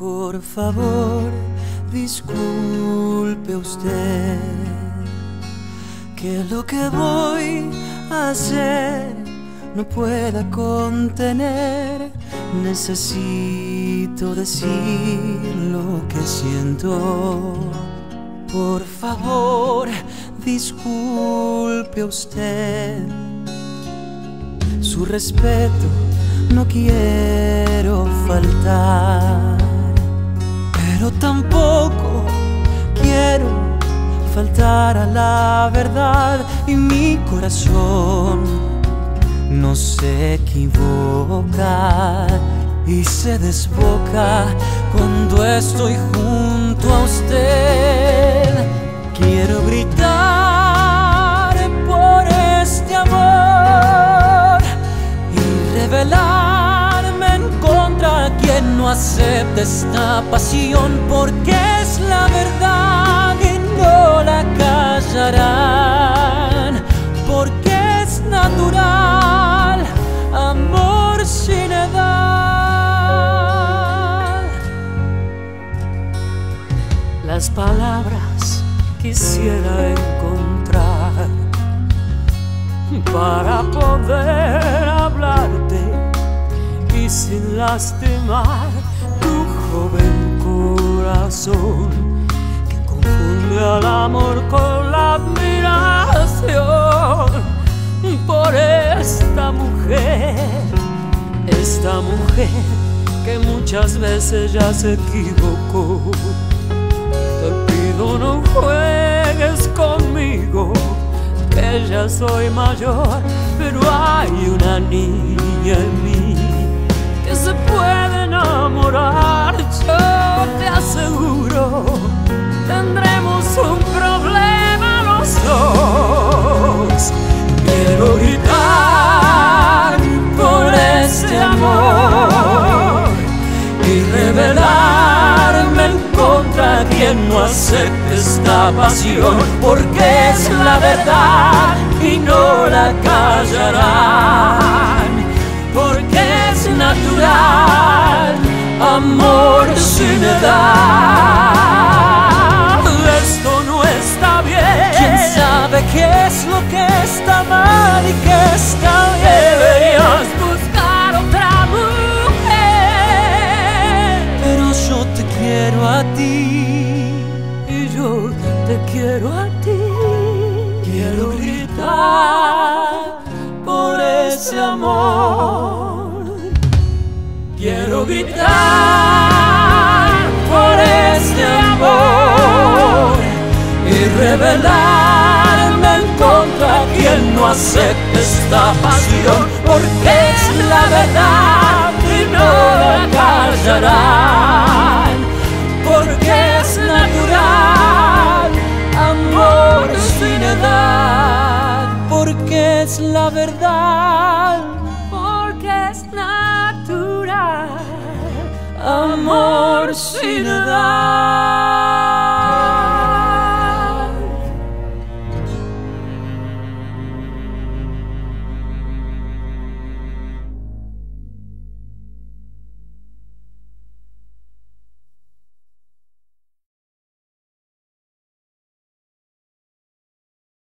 Por favor, disculpe usted que lo que voy a hacer no pueda contener. Necesito decir lo que siento. Por favor, disculpe usted. Su respeto no quiero faltar, pero tampoco quiero faltar a la verdad. Y mi corazón no se equivoca y se desboca cuando estoy junto a usted. Quiero gritar por este amor y revelarme en contra de quien no acepte esta pasión, porque es la verdad y no la callarán, porque es natural, amor sin edad. Las palabras quisiera encontrar para poder hablarte y sin lastimar tu joven corazón, que confunde al amor con la admiración por esta mujer que muchas veces ya se equivocó. Te pido no juegues conmigo, que ya soy mayor, pero hay una niña en mí que se puede enamorar. Yo te aseguro, tendremos un problema los dos. Quiero gritar por este amor y revelarme en contra de quien no acepte esta pasión, porque es la verdad y no la callarán, porque es natural, amor sin edad. Esto no está bien. ¿Quién sabe qué es lo que está mal y qué está bien? Deberías buscar otra mujer, pero yo te quiero a ti y yo te quiero a ti. Quiero gritar por ese amor. Quiero gritar por este amor y revelarme en contra de quien no acepte esta pasión, porque es la verdad y no la callarán, porque es natural, amor sin edad, porque es la verdad, porque es natural, amor sin edad.